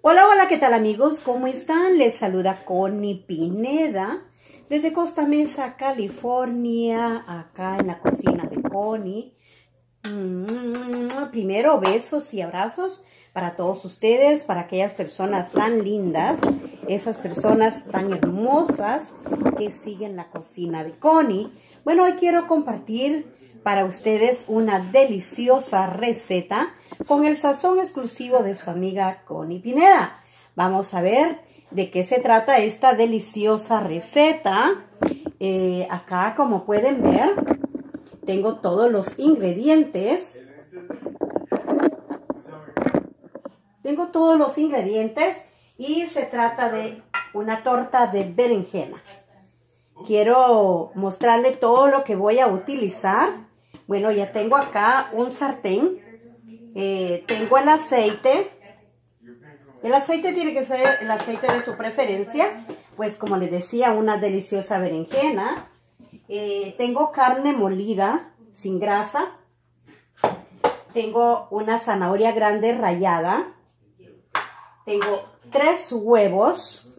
Hola, hola, ¿qué tal amigos? ¿Cómo están? Les saluda Connie Pineda desde Costa Mesa, California, acá en la cocina de Connie. Primero, besos y abrazos para todos ustedes, para aquellas personas tan lindas, esas personas tan hermosas que siguen la cocina de Connie. Bueno, hoy quiero compartir para ustedes una deliciosa receta con el sazón exclusivo de su amiga Connie Pineda. Vamos a ver de qué se trata esta deliciosa receta. Acá, como pueden ver, tengo todos los ingredientes. Y se trata de una torta de berenjena. Quiero mostrarle todo lo que voy a utilizar. Bueno, ya tengo acá un sartén. Tengo el aceite. El aceite tiene que ser el aceite de su preferencia. Pues como les decía, una deliciosa berenjena. Tengo carne molida sin grasa. Tengo una zanahoria grande rallada. Tengo 3 huevos.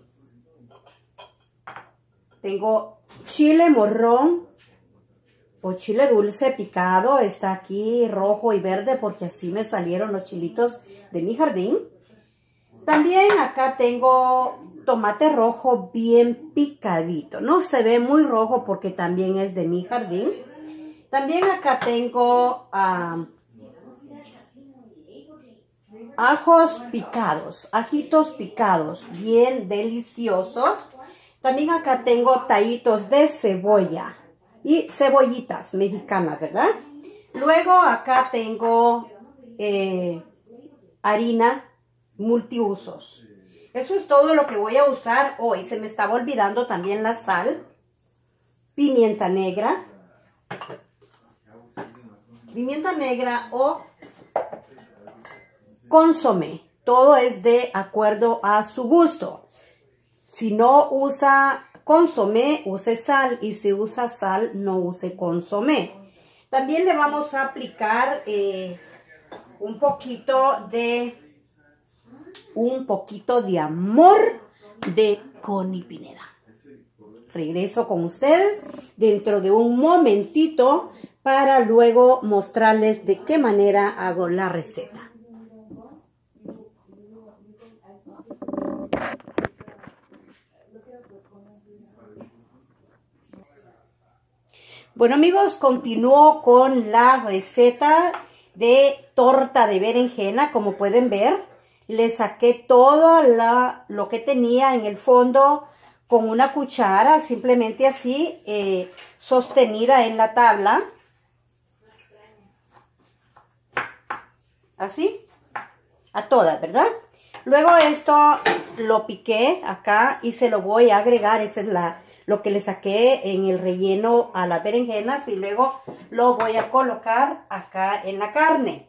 Tengo chile morrón o chile dulce picado. Está aquí rojo y verde porque así me salieron los chilitos de mi jardín. También acá tengo tomate rojo bien picadito. No se ve muy rojo porque también es de mi jardín. También acá tengo ajos picados, ajitos picados, bien deliciosos. También acá tengo tallitos de cebolla y cebollitas mexicanas, ¿verdad? Luego acá tengo harina multiusos. Eso es todo lo que voy a usar hoy. Se me estaba olvidando también la sal, pimienta negra o consomé. Todo es de acuerdo a su gusto. Si no usa consomé, use sal. Y si usa sal, no use consomé. También le vamos a aplicar un poquito de amor de Connie Pineda. Regreso con ustedes dentro de un momentito para luego mostrarles de qué manera hago la receta. Bueno amigos, continúo con la receta de torta de berenjena. Como pueden ver, le saqué todo lo que tenía en el fondo con una cuchara, simplemente así, sostenida en la tabla. Así, a todas, ¿verdad? Luego esto lo piqué acá y se lo voy a agregar. Esa es lo que le saqué en el relleno a las berenjenas y luego lo voy a colocar acá en la carne.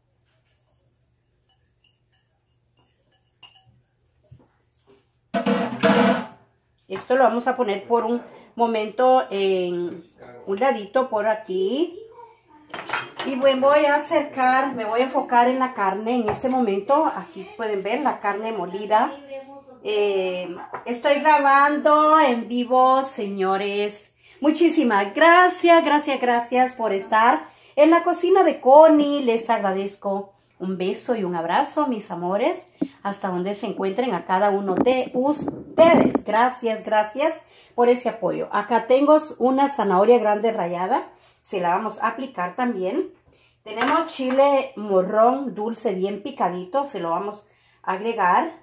Esto lo vamos a poner por un momento en un ladito por aquí. Y bueno, voy a acercar, me voy a enfocar en la carne en este momento. Aquí pueden ver la carne molida. Estoy grabando en vivo, señores. Muchísimas gracias por estar en la cocina de Connie. Les agradezco un beso y un abrazo, mis amores, hasta donde se encuentren a cada uno de ustedes. Gracias por ese apoyo. Acá tengo una zanahoria grande rallada. Se la vamos a aplicar también. Tenemos chile morrón dulce bien picadito. Se lo vamos a agregar.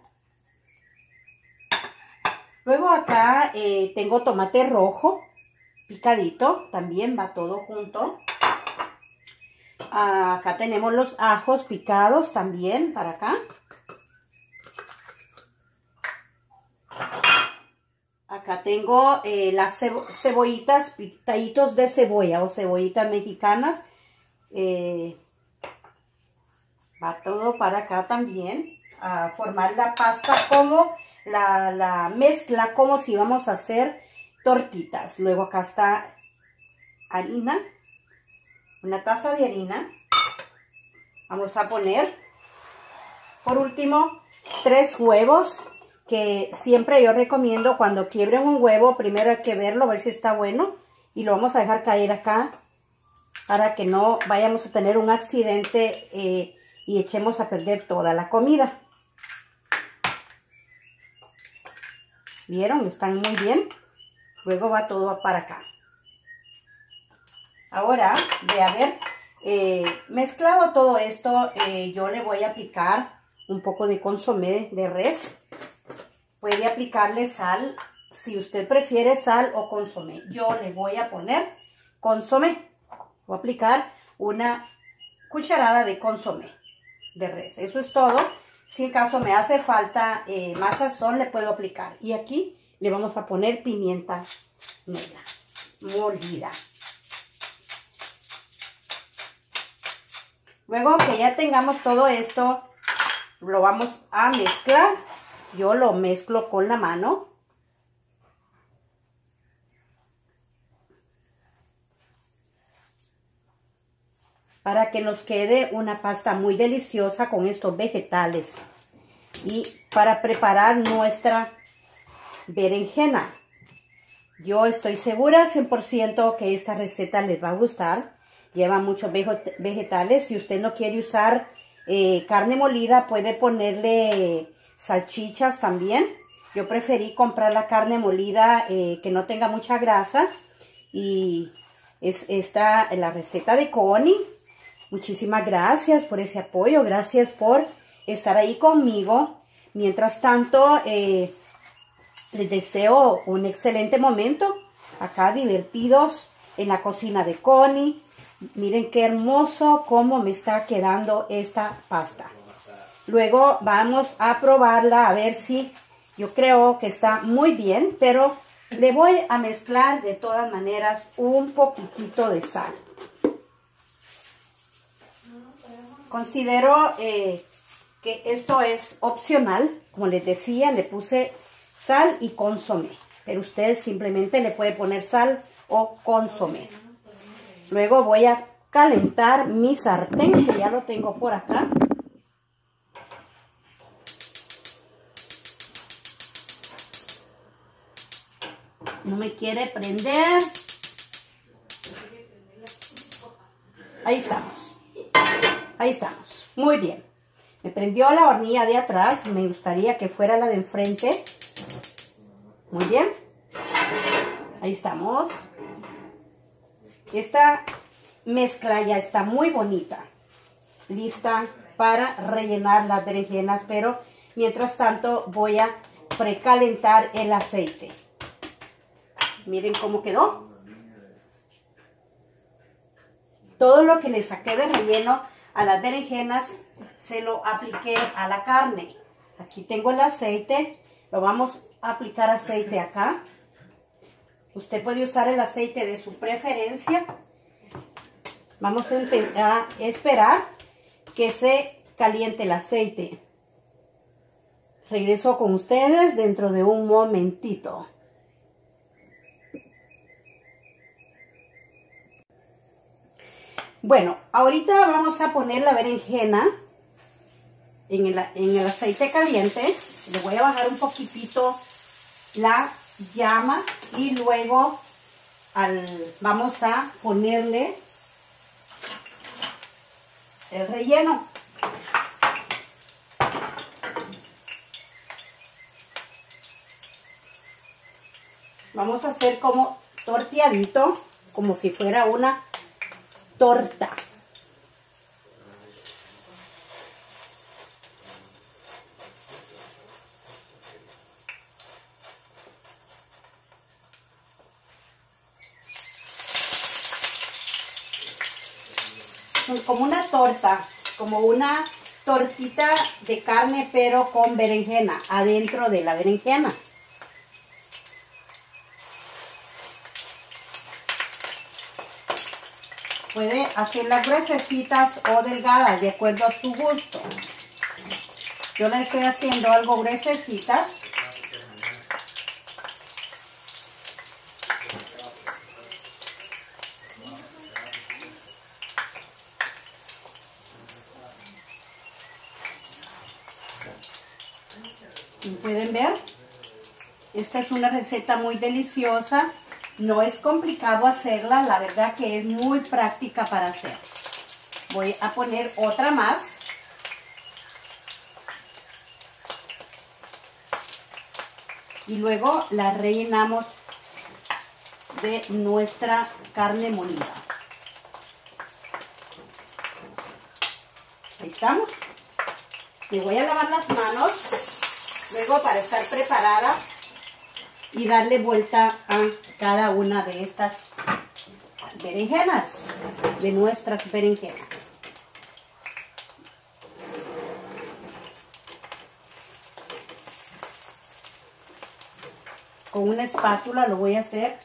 Luego acá tengo tomate rojo picadito. También va todo junto. Acá tenemos los ajos picados también para acá. Acá tengo las cebollitas, tallitos de cebolla o cebollitas mexicanas. Va todo para acá también. A formar la pasta como la mezcla, como si vamos a hacer tortitas. Luego acá está harina. Una taza de harina. Vamos a poner, por último, 3 huevos, que siempre yo recomiendo cuando quiebren un huevo, primero hay que verlo, a ver si está bueno. Y lo vamos a dejar caer acá para que no vayamos a tener un accidente y echemos a perder toda la comida. ¿Vieron? Están muy bien. Luego va todo para acá. Ahora, de haber mezclado todo esto, yo le voy a aplicar un poco de consomé de res. Puede aplicarle sal, si usted prefiere sal o consomé. Yo le voy a poner consomé. Voy a aplicar una cucharada de consomé de res. Eso es todo. Si en caso me hace falta más sazón, le puedo aplicar. Y aquí le vamos a poner pimienta negra molida. Luego que ya tengamos todo esto, lo vamos a mezclar. Yo lo mezclo con la mano. Para que nos quede una pasta muy deliciosa con estos vegetales. Y para preparar nuestra berenjena. Yo estoy segura 100% que esta receta les va a gustar. Lleva muchos vegetales. Si usted no quiere usar carne molida, puede ponerle salchichas también. Yo preferí comprar la carne molida que no tenga mucha grasa. Y es esta la receta de Connie. Muchísimas gracias por ese apoyo. Gracias por estar ahí conmigo. Mientras tanto, les deseo un excelente momento. Acá divertidos en la cocina de Connie. Miren qué hermoso cómo me está quedando esta pasta. Luego vamos a probarla a ver si yo creo que está muy bien. Pero le voy a mezclar de todas maneras un poquitito de sal. Considero que esto es opcional. Como les decía, le puse sal y consomé. Pero usted simplemente le puede poner sal o consomé. Luego voy a calentar mi sartén, que ya lo tengo por acá. No me quiere prender. Ahí estamos. Ahí estamos. Muy bien. Me prendió la hornilla de atrás. Me gustaría que fuera la de enfrente. Muy bien. Ahí estamos. Esta mezcla ya está muy bonita. Lista para rellenar las berenjenas. Pero mientras tanto voy a precalentar el aceite. Miren cómo quedó. Todo lo que le saqué de relleno a las berenjenas se lo apliqué a la carne. Aquí tengo el aceite. Lo vamos a aplicar aceite acá. Usted puede usar el aceite de su preferencia. Vamos a esperar que se caliente el aceite. Regreso con ustedes dentro de un momentito. Bueno, ahorita vamos a poner la berenjena en el aceite caliente. Le voy a bajar un poquitito la llama y luego vamos a ponerle el relleno. Vamos a hacer como torteadito, como si fuera una torta. Como una torta, como una tortita de carne, pero con berenjena, adentro de la berenjena. Puede hacerlas gruesecitas o delgadas, de acuerdo a su gusto. Yo las estoy haciendo algo gruesecitas. Como pueden ver, esta es una receta muy deliciosa. No es complicado hacerla, la verdad que es muy práctica para hacer. Voy a poner otra más. Y luego la rellenamos de nuestra carne molida. Ahí estamos. Me voy a lavar las manos luego para estar preparada y darle vuelta a cada una de estas berenjenas, de nuestras berenjenas. Con una espátula lo voy a hacer.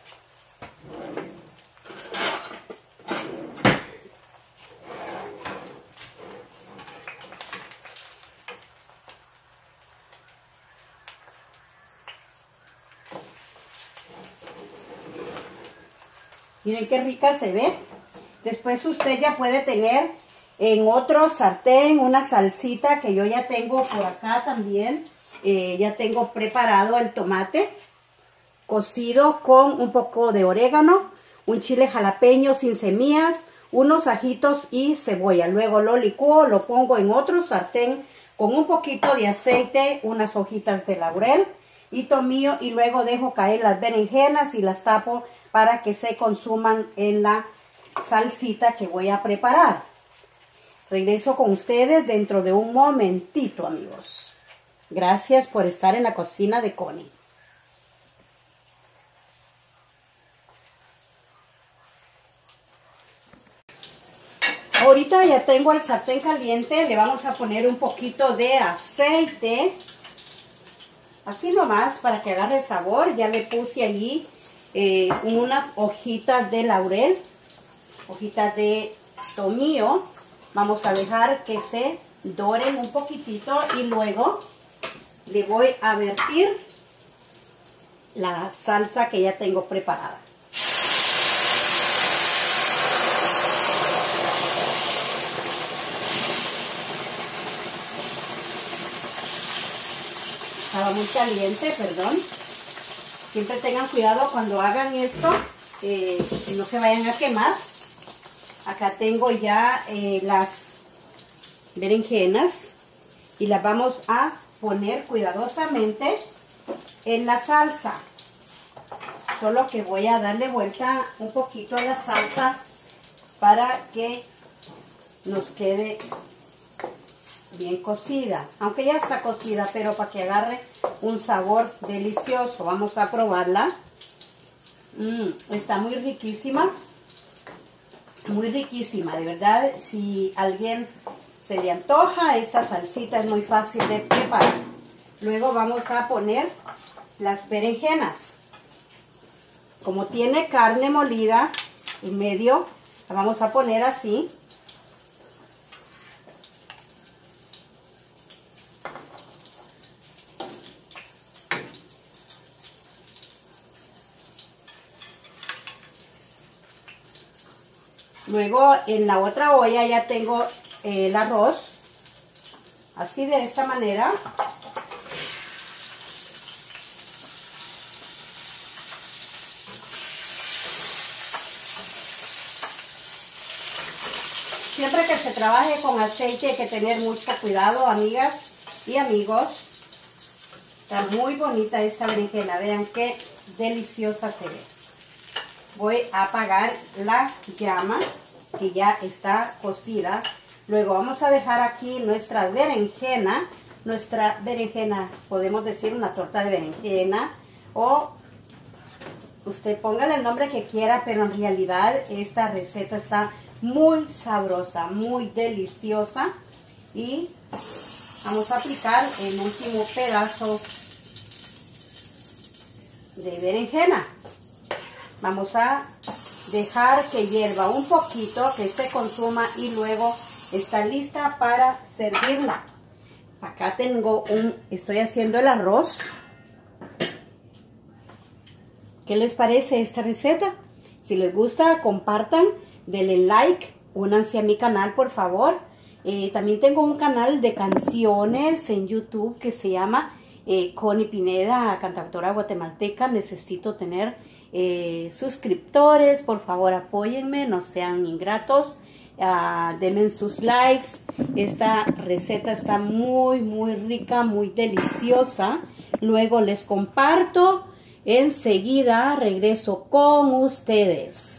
Miren qué rica se ve. Después usted ya puede tener en otro sartén una salsita que yo ya tengo por acá también. Ya tengo preparado el tomate cocido con un poco de orégano, un chile jalapeño sin semillas, unos ajitos y cebolla. Luego lo licúo, lo pongo en otro sartén con un poquito de aceite, unas hojitas de laurel y tomillo, y luego dejo caer las berenjenas y las tapo para que se consuman en la salsita que voy a preparar. Regreso con ustedes dentro de un momentito, amigos. Gracias por estar en la cocina de Connie. Ahorita ya tengo el sartén caliente, le vamos a poner un poquito de aceite, así nomás para que agarre sabor. Ya le puse allí unas hojitas de laurel, hojitas de tomillo. Vamos a dejar que se doren un poquitito y luego le voy a vertir la salsa que ya tengo preparada. Estaba muy caliente, perdón. Siempre tengan cuidado cuando hagan esto, no se vayan a quemar. Acá tengo ya las berenjenas y las vamos a poner cuidadosamente en la salsa. Solo que voy a darle vuelta un poquito a la salsa para que nos quede bien cocida, aunque ya está cocida, pero para que agarre un sabor delicioso. Vamos a probarla. Está muy riquísima, de verdad. Si a alguien se le antoja, esta salsita es muy fácil de preparar. Luego vamos a poner las berenjenas. Como tiene carne molida en medio, la vamos a poner así. Luego en la otra olla ya tengo el arroz, así de esta manera. Siempre que se trabaje con aceite hay que tener mucho cuidado, amigas y amigos. Está muy bonita esta berenjena, vean qué deliciosa se ve. Voy a apagar la llama que ya está cocida. Luego vamos a dejar aquí nuestra berenjena, podemos decir una torta de berenjena, o usted póngale el nombre que quiera, pero en realidad esta receta está muy sabrosa, muy deliciosa. Y vamos a aplicar el último pedazo de berenjena. Vamos a dejar que hierva un poquito, que se consuma, y luego está lista para servirla. Acá tengo estoy haciendo el arroz. ¿Qué les parece esta receta? Si les gusta, compartan, denle like, únanse a mi canal por favor. También tengo un canal de canciones en YouTube que se llama Connie Pineda, cantautora guatemalteca. Necesito tener suscriptores. Por favor, apóyenme, no sean ingratos. Denme sus likes. Esta receta está muy rica, muy deliciosa. Luego les comparto. Enseguida regreso con ustedes.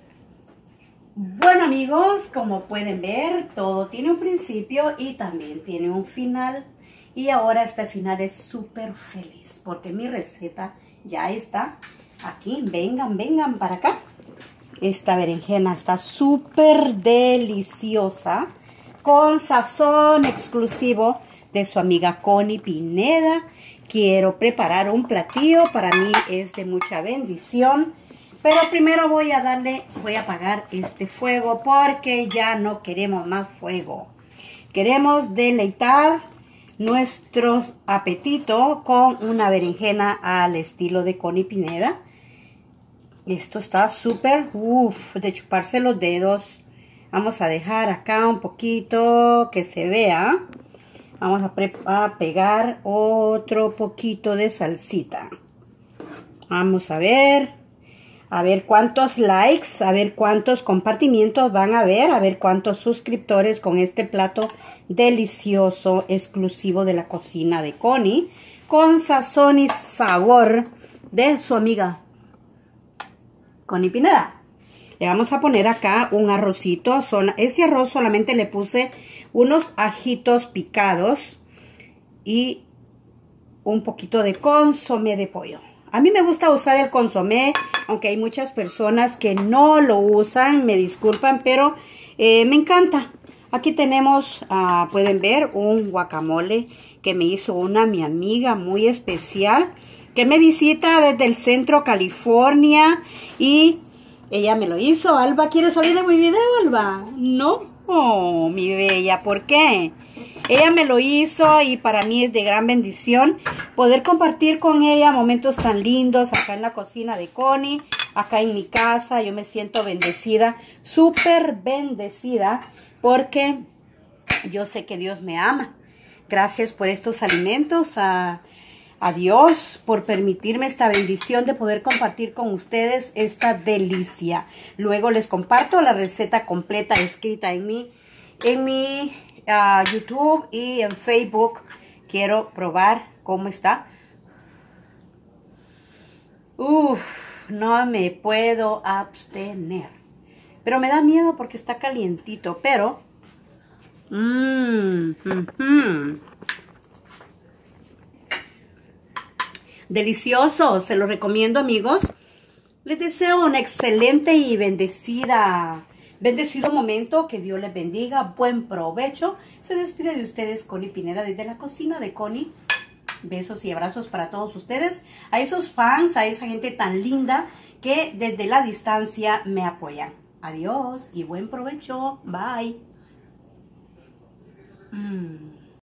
Bueno amigos, como pueden ver, todo tiene un principio y también tiene un final. Y ahora este final es súper feliz porque mi receta ya está aquí. Vengan para acá. Esta berenjena está súper deliciosa, con sazón exclusivo de su amiga Connie Pineda. Quiero preparar un platillo, para mí es de mucha bendición. Pero primero voy a apagar este fuego porque ya no queremos más fuego. Queremos deleitar nuestro apetito con una berenjena al estilo de Connie Pineda. Esto está súper, de chuparse los dedos. Vamos a dejar acá un poquito que se vea. Vamos a pegar otro poquito de salsita. Vamos a ver cuántos likes, a ver cuántos compartimientos van a ver cuántos suscriptores con este plato delicioso, exclusivo de la cocina de Connie, con sazón y sabor de su amiga Connie Pineda. Le vamos a poner acá un arrocito. Ese arroz solamente le puse unos ajitos picados y un poquito de consomé de pollo. A mí me gusta usar el consomé, aunque hay muchas personas que no lo usan, me disculpan, pero me encanta. Aquí tenemos, pueden ver, un guacamole que me hizo mi amiga muy especial, que me visita desde el centro California, y ella me lo hizo. Alba, ¿quiere salir de mi video, Alba? No, oh, mi bella, ¿por qué? Ella me lo hizo y para mí es de gran bendición poder compartir con ella momentos tan lindos acá en la cocina de Connie, acá en mi casa. Yo me siento bendecida, súper bendecida, porque yo sé que Dios me ama. Gracias por estos alimentos, a Dios por permitirme esta bendición de poder compartir con ustedes esta delicia. Luego les comparto la receta completa escrita en mi YouTube y en Facebook. Quiero probar cómo está. No me puedo abstener. Pero me da miedo porque está calientito. Pero delicioso, se lo recomiendo amigos. Les deseo un excelente y bendecido momento. Que Dios les bendiga. Buen provecho. Se despide de ustedes Connie Pineda desde la cocina de Connie. Besos y abrazos para todos ustedes. A esos fans, a esa gente tan linda que desde la distancia me apoyan. Adiós y buen provecho. Bye.